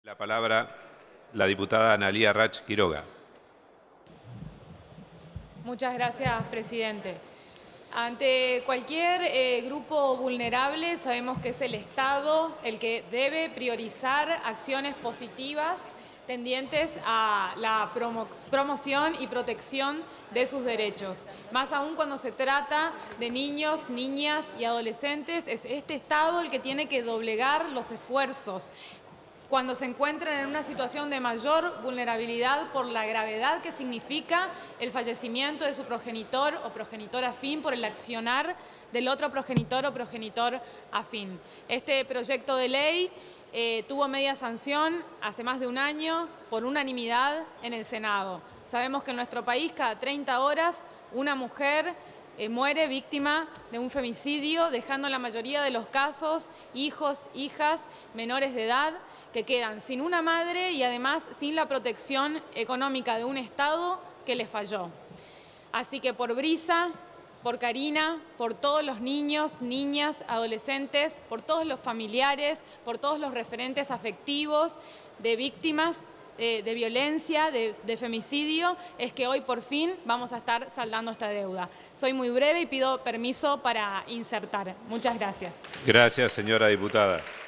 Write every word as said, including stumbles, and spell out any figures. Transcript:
La palabra la diputada Analía Rach Quiroga. Muchas gracias, presidente. Ante cualquier eh, grupo vulnerable, sabemos que es el Estado el que debe priorizar acciones positivas tendientes a la promo promoción y protección de sus derechos. Más aún cuando se trata de niños, niñas y adolescentes, es este Estado el que tiene que doblegar los esfuerzos cuando se encuentran en una situación de mayor vulnerabilidad por la gravedad que significa el fallecimiento de su progenitor o progenitor afín por el accionar del otro progenitor o progenitor afín. Este proyecto de ley eh, tuvo media sanción hace más de un año por unanimidad en el Senado. Sabemos que en nuestro país cada treinta horas una mujer Eh, muere víctima de un femicidio, dejando en la mayoría de los casos hijos, hijas, menores de edad, que quedan sin una madre y además sin la protección económica de un Estado que les falló. Así que por Brisa, por Karina, por todos los niños, niñas, adolescentes, por todos los familiares, por todos los referentes afectivos de víctimas Eh, de violencia, de, de femicidio, es que hoy por fin vamos a estar saldando esta deuda. Soy muy breve y pido permiso para insertar. Muchas gracias. Gracias, señora diputada.